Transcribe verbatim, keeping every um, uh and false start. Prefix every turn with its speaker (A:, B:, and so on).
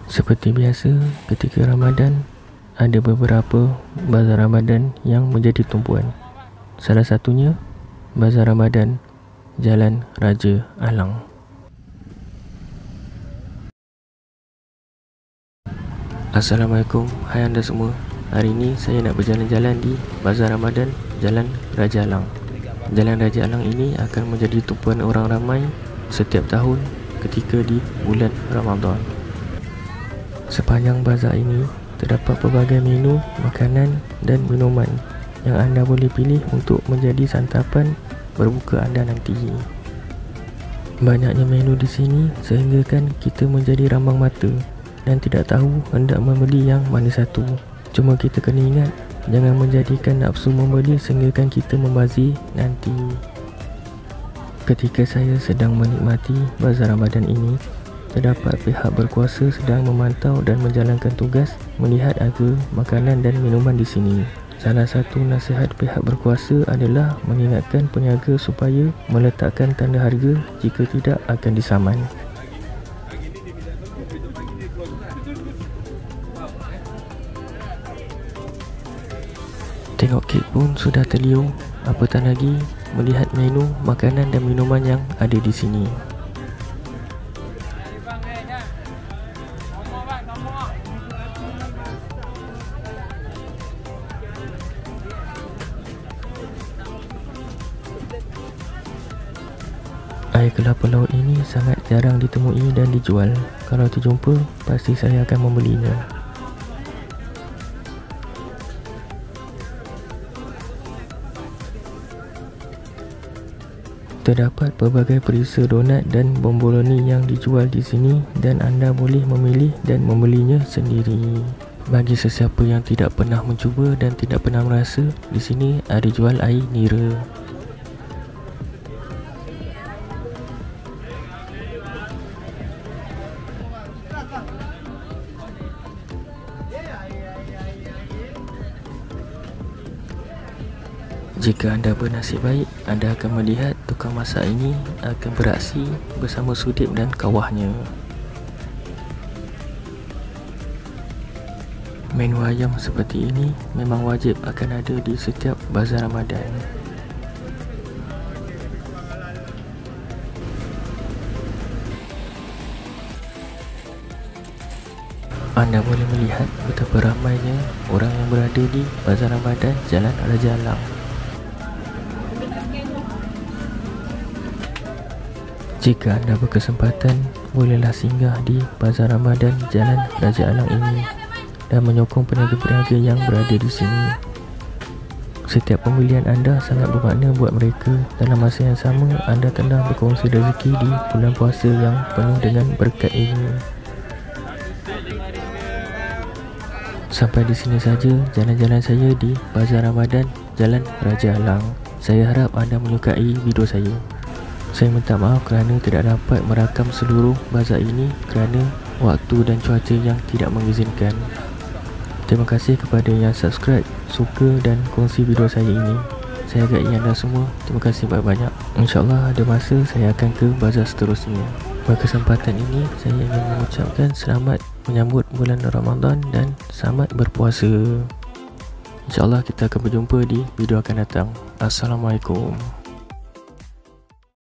A: Seperti biasa, ketika Ramadan, ada beberapa bazar Ramadan yang menjadi tumpuan. Salah satunya, Bazar Ramadan Jalan Raja Alang. Assalamualaikum, hai anda semua. Hari ini saya nak berjalan-jalan di Bazar Ramadan Jalan Raja Alang. Jalan Raja Alang ini akan menjadi tumpuan orang ramai setiap tahun ketika di bulan Ramadan. Sepanjang bazar ini terdapat pelbagai menu, makanan dan minuman yang anda boleh pilih untuk menjadi santapan berbuka anda nanti. Banyaknya menu di sini sehingga kan kita menjadi rambang mata dan tidak tahu hendak membeli yang mana satu. Cuma kita kena ingat, jangan menjadikan nafsu membeli sehingga kan kita membazir nanti. Ketika saya sedang menikmati bazar Ramadan ini, terdapat pihak berkuasa sedang memantau dan menjalankan tugas melihat harga makanan dan minuman di sini. Salah satu nasihat pihak berkuasa adalah mengingatkan peniaga supaya meletakkan tanda harga, jika tidak akan disaman. Tengok kek pun sudah terliur, apatah lagi melihat menu makanan dan minuman yang ada di sini. Air kelapa laut ini sangat jarang ditemui dan dijual. Kalau terjumpa, pasti saya akan membelinya. Terdapat pelbagai perisa donat dan bomboloni yang dijual di sini dan anda boleh memilih dan membelinya sendiri. Bagi sesiapa yang tidak pernah mencuba dan tidak pernah merasa, di sini ada jual air nira. Jika anda bernasib baik, anda akan melihat tukang masak ini akan beraksi bersama Sudip dan kawahnya. Menu ayam seperti ini memang wajib akan ada di setiap bazar Ramadan. Anda boleh melihat betapa ramainya orang yang berada di Bazar Ramadan Jalan Raja Alang. Jika anda berkesempatan, bolehlah singgah di Bazar Ramadan Jalan Raja Alang ini dan menyokong peniaga-peniaga yang berada di sini. Setiap pembelian anda sangat bermakna buat mereka. Dalam masa yang sama, anda tengah berkongsi rezeki di bulan puasa yang penuh dengan berkat ini. Sampai di sini saja jalan-jalan saya di Bazar Ramadan Jalan Raja Alang. Saya harap anda menyukai video saya. Saya minta maaf kerana tidak dapat merakam seluruh bazar ini kerana waktu dan cuaca yang tidak mengizinkan. Terima kasih kepada yang subscribe, suka dan kongsi video saya ini. Saya hargai anda semua. Terima kasih banyak-banyak. InsyaAllah ada masa saya akan ke bazar seterusnya. Berkesempatan ini saya ingin mengucapkan selamat menyambut bulan Ramadan dan selamat berpuasa. InsyaAllah kita akan berjumpa di video akan datang. Assalamualaikum.